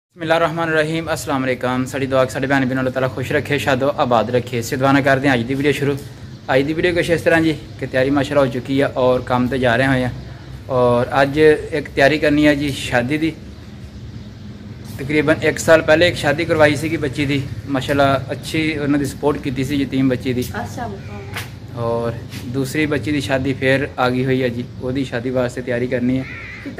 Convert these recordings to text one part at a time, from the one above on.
बिस्मिल्लाहिर्रहमानिर्रहीम अस्सलाम वालेकुम। साड़ी दुआ साढ़े भैन भी अल्लाह ताला खुश रखे, शादो आबाद रखे। इस दुआ करते हैं अज की वीडियो शुरू। अज की वीडियो कुछ इस तरह जी कि तैयारी माशाल्लाह हो चुकी है और काम तो जा रहे हुए हैं। और अज एक तैयारी करनी है जी शादी की। तकरीबन 1 साल पहले एक शादी करवाई सी बच्ची की, माशाल्लाह अच्छी उन्होंने सपोर्ट की सी यतीम बच्ची की। और दूसरी बच्ची की शादी फिर आ गई हुई है जी, वो शादी वास्ते तैयारी करनी है।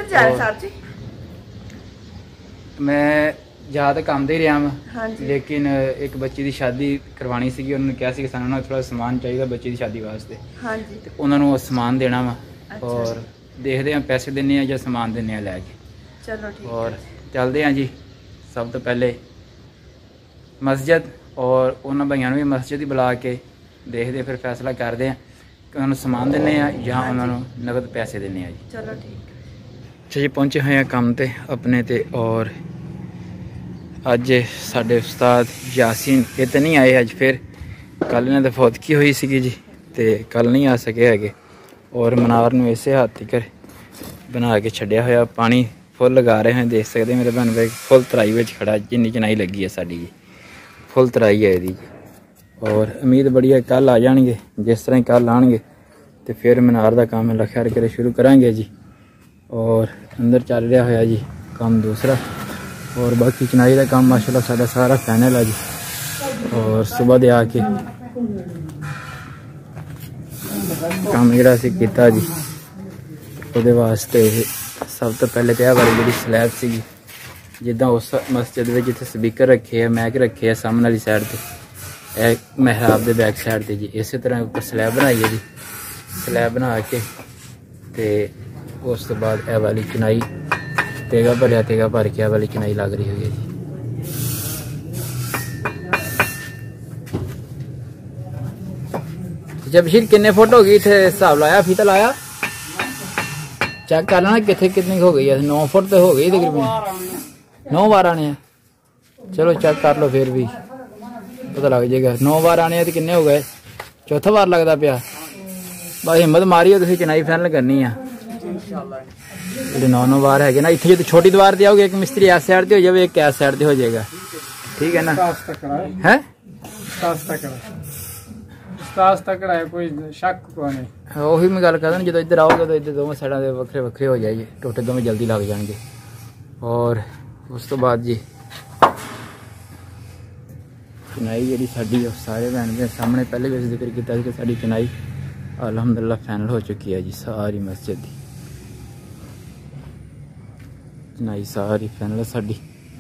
मैं ज़्यादा काम दे रहा हाँ, लेकिन एक बच्ची की शादी करवानी सी, उन्होंने कहा कि सानू थोड़ा समान चाहिए बच्ची की शादी वास्ते। हाँ जी, तो उन्होंने समान देना वा। अच्छा, और देखते हैं पैसे देने या समान देने लैके। चलो ठीक। और चलते हैं जी। सब तो पहले मस्जिद और उन्होंने भाइयों भी मस्जिद ही बुला के देखते फिर फैसला करते हैं कि उन्होंने समान देने या उन्होंने नगद पैसे देने जी। चलो ठीक। अच्छा जी, पहुँचे हुए हैं काम ते अपने ते। और अज साडे उस्ताद यासीन ये तो नहीं आए अज, फिर कल इन्हों तो फौतगी हुई सी जी, तो कल नहीं आ सके है। और मनार में इसे हाथ तक बना के छड्या होया, पानी फुल लगा रहे हैं। देख सकते मेरे भैन भाई फुल तराई में खड़ा, जिन्नी चनाई लगी है साड़ी जी, फुल तराई है यदी। और उम्मीद बड़ी है कल आ जाएंगे, जिस तरह कल आएंगे तो फिर मनार का काम अल्लाह खैर करे शुरू करांगे जी। और अंदर चल रहा होया जी काम दूसरा। और बाकी चनाई का काम माशाल्लाह साडा सारा फाइनल है जी। और सुबह दे आके काम जोड़ा किया जी, वो वास्ते सब तो पहले तो यह वाली जी स्लैब सी, जिदा उस मस्जिद में जिथे स्पीकर रखे है, मैक रखे है सामने वाली साइड पर, महराब के बैक साइड पर जी। इस तरह ऊपर स्लैब बनाई है जी। स्लैब बना के तो उस तो बाद यह वाली चनाई तेगा भरया, तेगा भर के वाली चनाई लग रही हुई है जी। जबशीर किन्ने फुट हो गई थे हिसाब लाया, फीता लाया, चेक कर लेना कितने कितनी हो गई है। 9 फुट तो हो गई तकरीबन, 9 बार आने हैं। चलो चेक कर लो फिर भी पता लग जाएगा। 9 बार आने तो किन्ने हो गए, चौथा बार लगता पाया। बस हिम्मत मारी हो, चनाई फाइनल करनी है। 9 बार है ना। इतने जो छोटी दीवार से आओगे, एक मिस्त्री इस साइड से हो जाए, एक इस साइड से हो जाएगा, ठीक है ना। है कोई शक उही मैं गल कर, जो इधर आओगे तो इधर दोवें साइडों के वक्रे वक्रे हो जाएंगे, टोटे दोवें जल्दी लग जाएंगे। और उस तो बाद जी चनाई जी साड़ी सारे भैन भैन सामने पहले भी जिक्र किया कि साड़ी चनाई अल्हम्दुलिल्लाह फाइनल हो चुकी है जी। सारी मस्जिद की चनाई सारी फाइनल है साड़ी।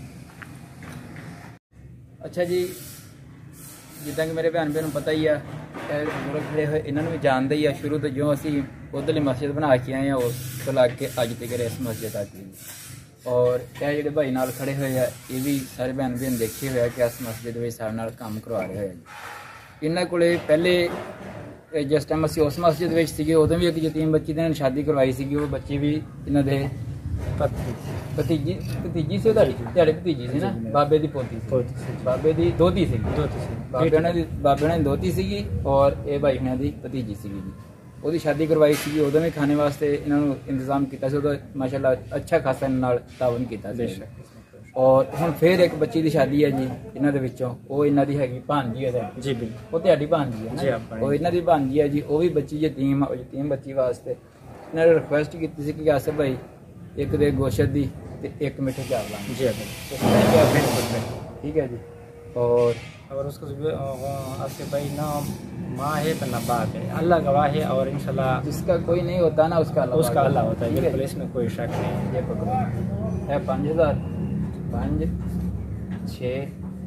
अच्छा जी, जिदा कि मेरे भैन भैन पता ही है, खड़े हुए इन्होंने भी जानते ही है। शुरू तो जो असी उधरली मस्जिद बना के आए हैं उस तो लग के अज तक इस मस्जिद तक। और यह जो भाई नाल खड़े हुए है, ये भी सारे भैन भैन देखे हुए कि इस मस्जिद में सारे नाल काम करवा रहे हैं। इन्होंने को पहले जिस टाइम असी उस मस्जिद में थे उदों भी एक यतीम बच्ची ने शादी करवाई सी। वो बच्ची भी इन्होंने भतीजी भतीजी से भतीजी सी ना, बाबे की पोती सी, बाबे की दोती सी, बाबे ने दोती सी। और ये भाई होना की भतीजी सी जी, वो शादी करवाई सी। उदों भी खाने वास्ते इन्होंने इंतजाम किया, माशाल्लाह अच्छा खासा इन्होंने तावन किया। और हुण फिर एक बच्ची की शादी है जी इन्हों वो इन्हों की हैगी भांजी है जी, बिल्कुल वो तुहाडी भांजी है ना, वो इन्हों की भांजी है जी। वो भी बच्ची यतीम यतीम बच्ची वास्ते इन्होंने रिक्वेस्ट की थी कि आसिफ भाई एक दे गोशत की एक मिठे चावल जी, ठीक है जी। और उसको आसिफ भाई ना माँ है तो ना बाप है, अल्लाह गवाह है। और इंशाल्लाह जिसका कोई नहीं होता ना उसका अल्लाह होता है, बिल्कुल इसमें कोई शक नहीं है। 5000 5 6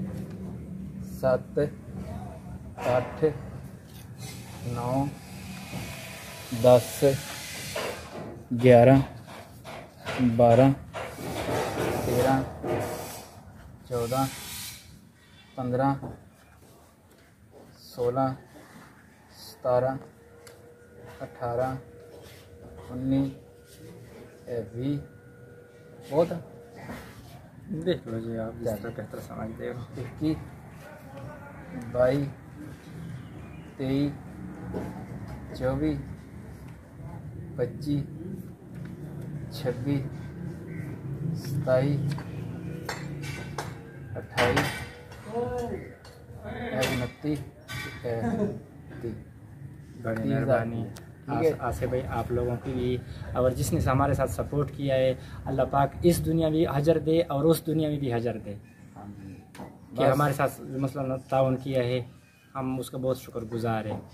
7 8 9 10 11 12 13 14 15 16 17 18 19 20 बहुत देख लो जी आप ज़्यादा बेहतर समझते हो। 21 22 23 24 25 26 27 28 29 बड़ी मेहरबानी आसिफ भाई आप लोगों की भी, और जिसने हमारे साथ सपोर्ट किया है अल्लाह पाक इस दुनिया में हजर दे और उस दुनिया में भी हजर दे कि हमारे साथ मसलन ताउन किया है, हम उसका बहुत शुक्रगुजार है।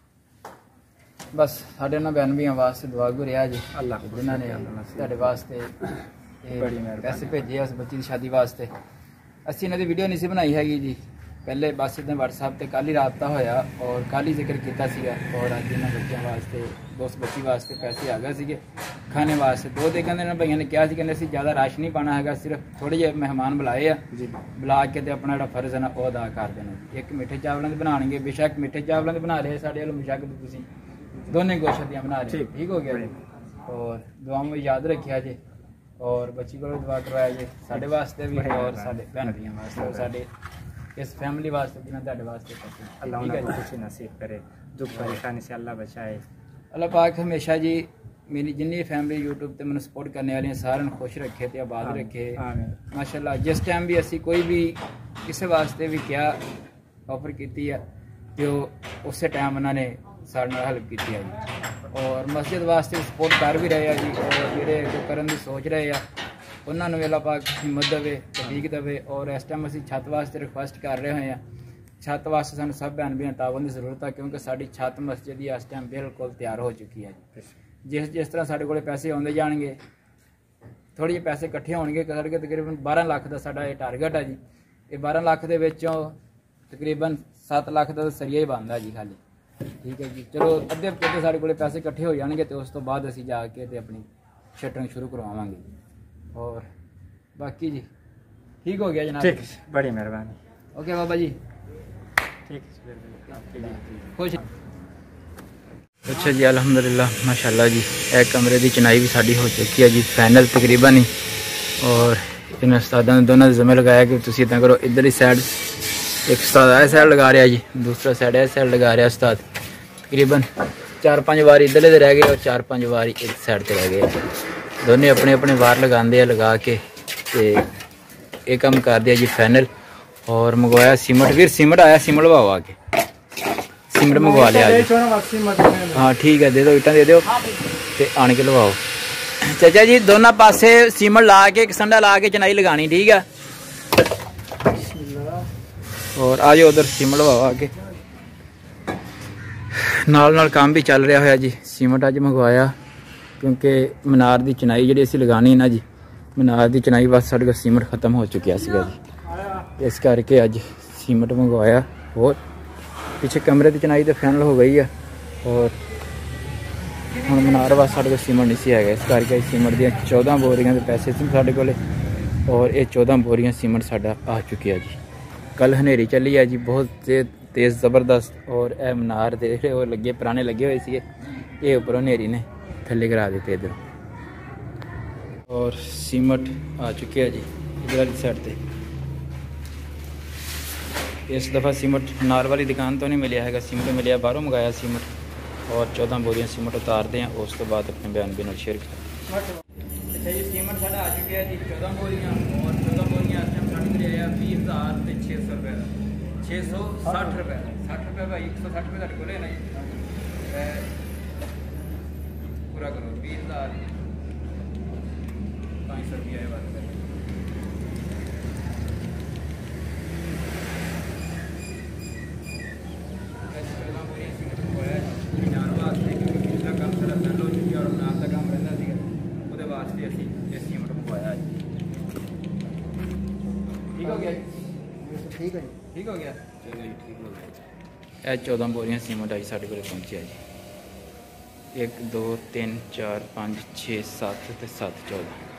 बस साढ़े ना बहन भी वास्ते दुआ को रहा जी अल्लाह जिन्होंने ਤੁਹਾਡੇ ਵਾਸਤੇ बड़ी मेहरबानी पैसे भेजे उस बच्ची की शादी वास्ते। ਅਸੀਂ ਇਹਨਾਂ ਦੀ ਵੀਡੀਓ ਨਹੀਂ ਸੀ ਬਣਾਈ ਹੈਗੀ ਜੀ, ਪਹਿਲੇ ਬਸ ਇਹਦੇ WhatsApp ਤੇ ਕੱਲ ਹੀ ਰਾਬਤਾ ਹੋਇਆ ਔਰ ਕੱਲ ਹੀ ਜ਼ਿਕਰ ਕੀਤਾ ਸੀਗਾ ਔਰ ਅੱਜ ਇਹਨਾਂ ਬੱਚਿਆਂ ਵਾਸਤੇ ਉਸ ਬੱਚੀ ਵਾਸਤੇ ਪੈਸੇ ਆ ਗਏ ਸੀਗੇ ਖਾਣੇ ਵਾਸਤੇ। ਦੋ ਦੇ ਕਹਿੰਦੇ ਨੇ ਭਈਆਂ ਨੇ ਕਿਹਾ ਸੀ ਕਹਿੰਦੇ ਅਸੀਂ ਜ਼ਿਆਦਾ ਰਸ਼ ਨਹੀਂ ਪਾਣਾ ਹੈਗਾ, ਸਿਰਫ ਥੋੜੇ ਜਿਹੇ ਮਹਿਮਾਨ ਬੁਲਾਏ ਆ ਜੀ, ਬੁਲਾ ਕੇ ਤੇ ਆਪਣਾ ਜਿਹੜਾ ਫਰਜ਼ ਹੈ ਨਾ ਉਹ ਅਦਾ ਕਰ ਦੇਣਾ। ਇੱਕ ਮਿੱਠੇ ਚਾਵਲਾਂ ਦੇ ਬਣਾਉਣਗੇ, ਬੇਸ਼ੱਕ ਮਿੱਠੇ ਚਾਵਲਾਂ ਦੇ ਬਣਾ ਰਹੇ ਸਾਡੇ ਵੱਲੋਂ, ਬੇਸ਼ੱਕ ਤੁਸੀਂ ਦੋਨੇ ਗੋਸ਼ਤ ਦੀਆਂ ਬਣਾ ਰਹੇ ਠੀਕ ਹੋ ਗਿਆ ਜੀ। ਔਰ ਦੁਆ में याद रखिया जी और बच्ची को दुआ करवाया जी साढ़े वास्ते भी और साढ़े भैन भैया वास्ते और साढ़े इस फैमिली वास्ते जिन्हें ਤੁਹਾਡੇ ਵਾਸਤੇ अल्लाह उन्हें खुशी नसीब करे, दुख परेशानी से अल्लाह बचाए। अल्लाह पाक हमेशा जी मेरी जिन्नी फैमिली यूट्यूब ते मैंने सपोर्ट करने वाली सारे खुश रखे ते आबाद रखे माशाल्लाह। जिस टाइम भी असी कोई भी किसी वास्ते भी क्या ऑफर की है तो उस टाइम उन्होंने सारे नाल हेल्प की है जी और मस्जिद वास्ते सपोर्ट कर भी रहे हैं जी और जोड़े करने की सोच रहे हैं उन्होंने अल्लाह पाक हिम्मत देवे तौफीक देवे। और इस टाइम असी छत वास्ते रिक्वेस्ट कर रहे हैं, छत वास्ते सानू सब भैन भैन तावन की जरूरत है क्योंकि साड़ी छत मस्जिद ही इस टाइम बिल्कुल तैयार हो चुकी है जी। जिस तरह साढ़े को पैसे आते जाएंगे, थोड़े जे पैसे इकट्ठे होंगे, साढ़े तकरीबन 12 लाख का साडा ये टारगेट है जी। ये 12 लाख के विचों तकरीबन 7 लाख का सरिया ही बनता जी खाली, ठीक है जी। चलो अद्धे हफ्ते साढ़े को पैसे इकट्ठे हो जाएंगे तो उस तो बाद असी जाके ते अपनी शटरिंग शुरू करवावांगे और बाकी जी ठीक हो गया जनाब। ठीक बड़ी मेहरबानी। ओके बाबा जी ठीक खुश। अच्छा जी अल्हम्दुलिल्लाह माशाल्लाह जी एक कमरे की चुनाई भी साड़ी हो चुकी है जी फाइनल तकरीबन ही। और इन उस्तादा ने दोनों जिम्मे लगाया कि तुम इतना करो, इधर ही साइड एक उस्ताद इस साइड लगा रहा जी, दूसरा साइड इस साइड लगा रहा उस्ताद। तकरीबन 4-5 बार इधर दे रह गए और 4-5 बार इस साइड से रह गए। दोनों अपने अपने वार लगाते लगा के ये काम कर दिया जी फाइनल। और मंगवाया सीमेंट, वीर सीमेंट आया, सीमेंट लवाओ आके, सीमेंट मंगवा लिया जी। हाँ ठीक है दे दो, ईटा दे दो तो आन के लवाओ। चाचा जी दोनों पासे सीमेंट ला के संडा ला के चनाई लगानी, ठीक है। और आ जाओ उधर सीमेंट लवाओ आके, नाल काम भी चल रहा है जी। सीमेंट अज मंगवाया क्योंकि मीनार की चनाई जी असी लगानी ना जी, मीनार की चनाई बस साढ़े को सीमेंट खत्म हो चुका है जी, इस करके अज सीमेंट मंगवाया। और पीछे कमरे की चनाई तो फाइनल हो गई है और हम मीनार वास्ते साढ़े को सीमेंट नहीं सी है, इस करके सीमेंट दी 14 बोरियां के पैसे सी साढ़े को और ये 14 बोरियां सीमेंट साडा आ चुकी है जी। कल हनेरी चली है जी बहुत तेज़ ज़बरदस्त और यह मीनार दे वो लगे पुराने लगे हुए थे, ये उपर हनेरी ने थले करा देते इधर। और सीमेंट आ चुके है जी इधर वाली साइड से। इस दफ़ा सीमेंट मीनार वाली दुकान तो नहीं मिलिया है, सीमेंट मिलिया बाहरों मंगाया सीमेंट। और 14 बोरियां सीमेंट उतारते हैं उस तो बाद अपने बयान भी शेयर करें। अच्छा जी सीमेंट साढ़ा आ चुके हैं जी 14 बोरियां और 14 बोरियां इस टाइम साढ़े को आया 20,600 रुपये का, 660 रुपये 60 रुपये भाई 160 रुपये साढ़े को लेना जी पूरा करो 20,500 रुपये बात करें। ठीक हो गया चलो जी ठीक हो गया। 14 बोरियां सीमेंट आई साढ़े को पहुंची है जी, 1 2 3 4 5 6 7 7 14